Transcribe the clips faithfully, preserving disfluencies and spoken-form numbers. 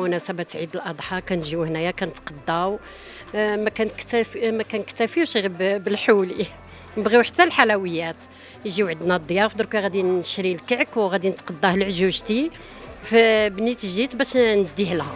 بمناسبه عيد الاضحى كنجيو هنايا كنتقداو، ما كنكتفي ما كنكتفيوش غير بالحولي، نبغيو حتى الحلويات. يجيو عندنا الضياف، دركا غادي نشري الكعك وغادي نتقداه لعجوجتي، فبنيت جيت باش نديه لها.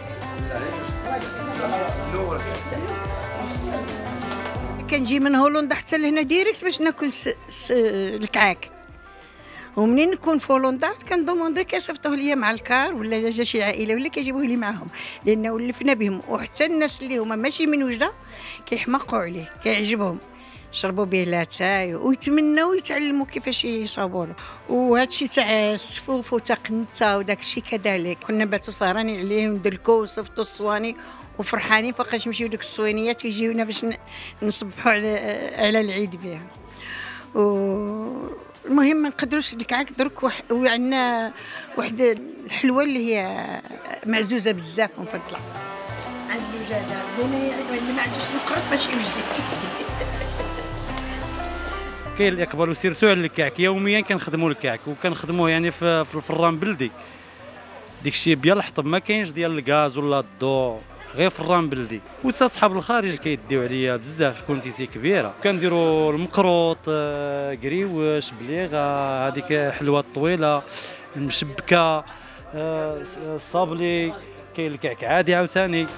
كنجي من هولندا حتى لهنا ديريكت باش ناكل س... س... الكعاك، ومنين نكون في هولندا كندوموندي كيصيفطوه ليا مع الكار، ولا جا شي عائله ولا كيجيبوه لي معاهم، لان ولفنا بهم. وحتى الناس اللي هما ماشي من وجده كيحماقوا عليه، كيعجبهم يشربوا به لاتاي ويتمنوا يتعلموا كيفاش يصاوبوا له. وهذا الشيء تاع السفوف وتقنته وداك الشيء كذلك كنا باتوا سهرانين عليه وندلكوا وصفتوا الصواني وفرحانين، فوقاش نمشيو ديك الصوينيات ويجيونا باش نصبحوا على على العيد بها. المهم ما نقدروش الكعك درك، وعندنا واحد الحلوه اللي هي معزوزه بزاف ومفضله عند الوجاده، اللي ما عندوش المقرط ماشي يوجد. كاين الاقبال وسيرتو على الكعك، يوميا كنخدموا الكعك وكنخدموه يعني في, في الفران بلدي. ديك الشيء ديال الحطب ما كاينش ديال الغاز ولا الضوء، غير فران بلدي. وتا صحاب الخارج كيديو عليا بزاف، كونتيتي كبيره. كنديروا المقروط، قريوش، بليغه، هذيك حلوه الطويله، المشبكه، الصابلي، كاين الكعك عادي عاوتاني.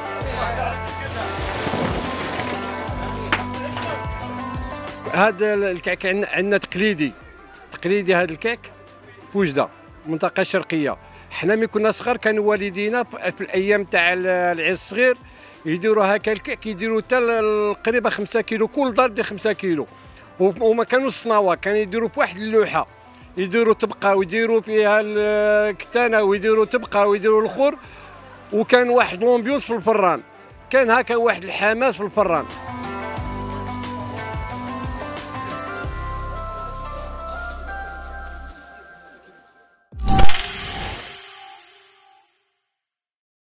هذا الكعك عندنا تقليدي تقليدي هذا الكعك في وجده، المنطقه الشرقيه. حنا ملي كنا صغار كانوا والدينا في الايام تاع العيد الصغير يديروا هكا الكعك، يديروا حتى قريبه خمسة كيلو، كل دار دير خمسة كيلو. وما كانوش الصناوه، كانوا يديروا بواحد اللوحه، يديروا تبقى ويديروا فيها الكتانه ويديروا تبقى ويديروا الخور. وكان واحد لومبيونس في الفران، كان هكا واحد الحماس في الفران.